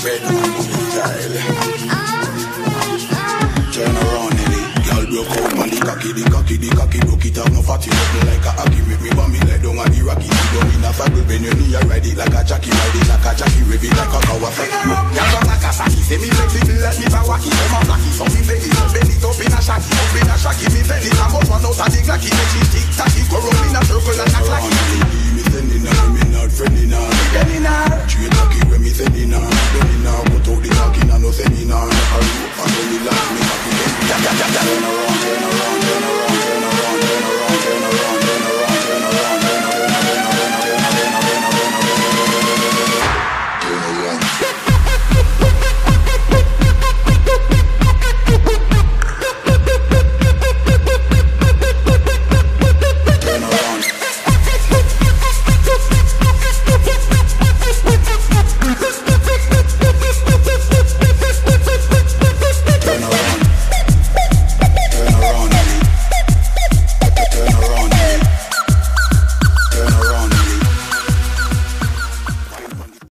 Bedroom style. Turn around, Nelly. Y'all broke out on the cocky, broke it up, no fatty, nothing like a hockey. Make me want me let down on the rocky. Sit down in a saddle, bend your knee, ride it like a jockey, rev it like a Kawasaki. Y'all run like a Saki, say me flexible like me Zawaki. Some a flaky, some me belly, bend it up in a shaki, me belly. I'm out one out of the glacky, make she tick-tacky, go round in a circle and act like me sending her, me not friending her.